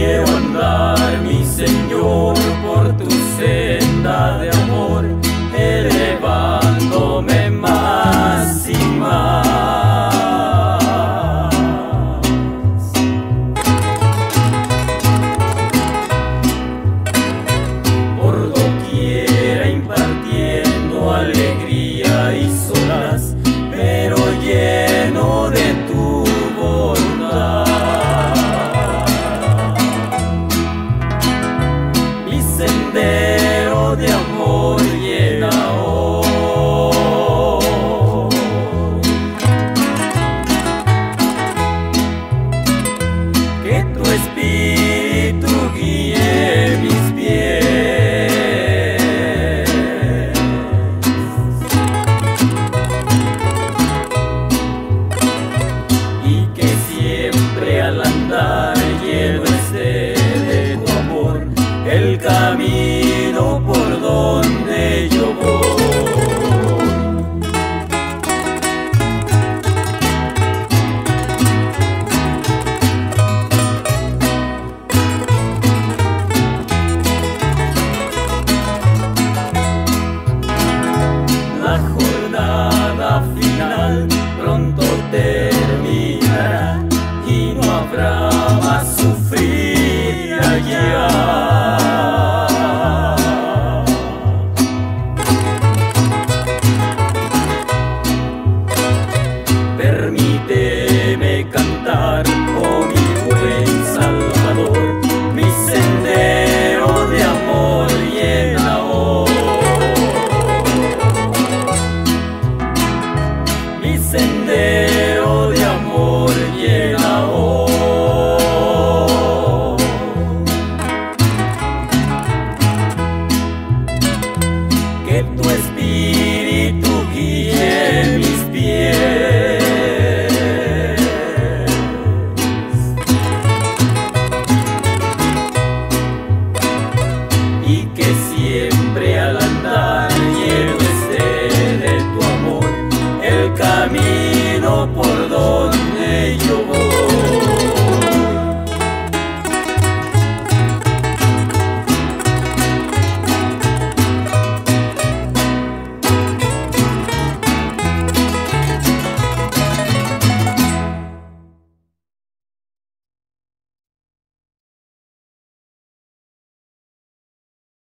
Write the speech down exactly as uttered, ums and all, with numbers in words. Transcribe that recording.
Quiero andar, mi Señor, por tu senda de amor, elevándome más y más. Por doquiera impartiendo alegría y solas, pero lleno de tu bondad. Mi sendero de amor llena hoy. Que tu espíritu guíe mis pies y que siempre al andar lleno esté de tu amor el camino por donde yo voy. La jornada final pronto terminará y no habrá más sufrir allá.